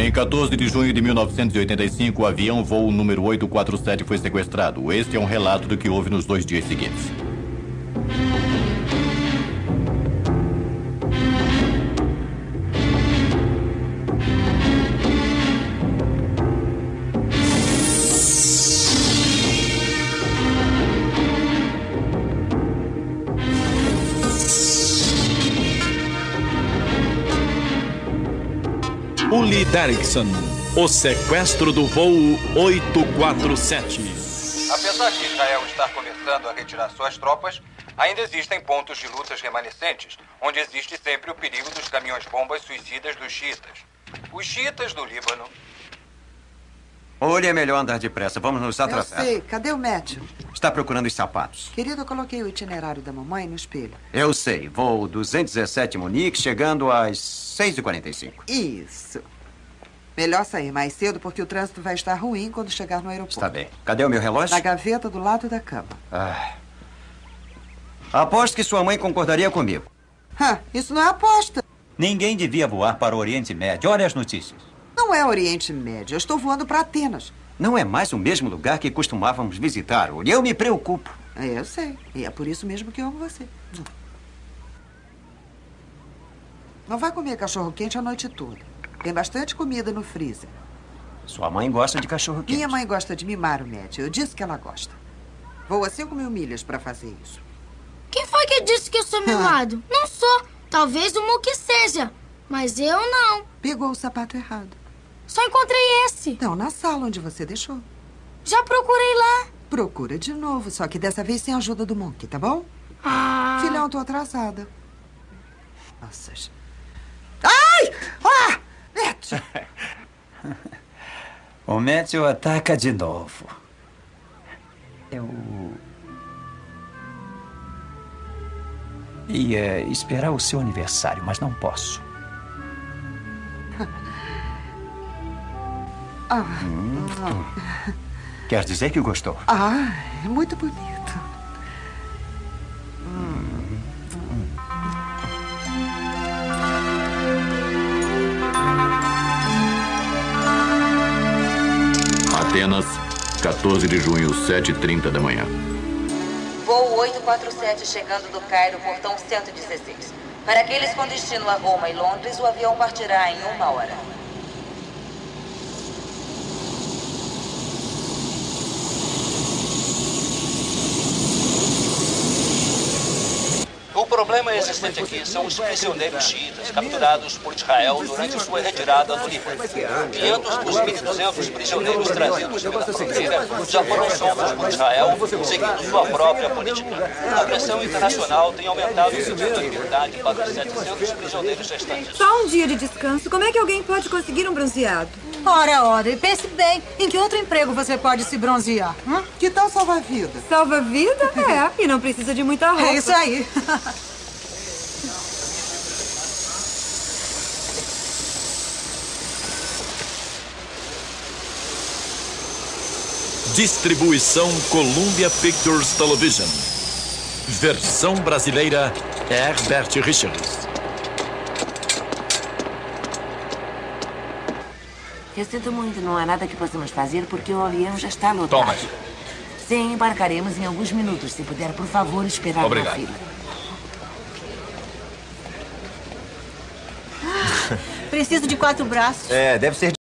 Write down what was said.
Em 14 de junho de 1985, o avião voo número 847 foi sequestrado. Este é um relato do que houve nos 2 dias seguintes. Uli Derrickson, o sequestro do voo 847. Apesar de Israel estar começando a retirar suas tropas, ainda existem pontos de lutas remanescentes, onde existe sempre o perigo dos caminhões-bombas suicidas dos xiitas. Os xiitas do Líbano... Olha, é melhor andar depressa. Vamos nos atrasar. Eu sei. Cadê o Matthew? Está procurando os sapatos. Querido, eu coloquei o itinerário da mamãe no espelho. Eu sei. Voo 217 Munique, chegando às 6h45. Isso. Melhor sair mais cedo, porque o trânsito vai estar ruim quando chegar no aeroporto. Está bem. Cadê o meu relógio? Na gaveta do lado da cama. Aposto que sua mãe concordaria comigo. Isso não é aposta. Ninguém devia voar para o Oriente Médio. Olha as notícias. Não é Oriente Médio. Eu estou voando para Atenas. Não é mais o mesmo lugar que costumávamos visitar, Uli. Eu me preocupo. Eu sei. E é por isso mesmo que eu amo você. Não vai comer cachorro-quente a noite toda. Tem bastante comida no freezer. Sua mãe gosta de cachorro-quente. Minha mãe gosta de mimar o Matthew. Eu disse que ela gosta. Voa 5.000 milhas para fazer isso. Quem foi que disse que eu sou mimado? Não sou. Talvez o Mookie seja. Mas eu não. Pegou o sapato errado. Só encontrei esse. Não, na sala onde você deixou. Já procurei lá. Procura de novo, só que dessa vez sem a ajuda do Mookie, tá bom? Filhão, tô atrasada. Nossa. Ai! Matthew! O Matthew ataca de novo. Eu ia esperar o seu aniversário, mas não posso. Quer dizer que gostou? É muito bonito. Atenas, 14 de junho, 7h30 da manhã. Voo 847 chegando do Cairo, portão 116. Para aqueles com destino a Roma e Londres, o avião partirá em 1 hora. O problema existente aqui são os prisioneiros xiitas capturados por Israel durante sua retirada do Líbano. 500 dos 1.200 prisioneiros trazidos pela fronteira já foram soltos por Israel, seguindo sua própria política. A pressão internacional tem aumentado o pedido de liberdade para os 700 prisioneiros restantes. Só um dia de descanso. Como é que alguém pode conseguir um bronzeado? Ora, e pense bem, em que outro emprego você pode se bronzear? Que tal salva-vida? Salva-vida? E não precisa de muita roupa. É isso aí. Distribuição Columbia Pictures Television. Versão brasileira Herbert Richards. Eu sinto muito, não há nada que possamos fazer porque o avião já está lotado. Thomas. Sim, embarcaremos em alguns minutos. Se puder, por favor, esperar na fila. Preciso de 4 braços. Deve ser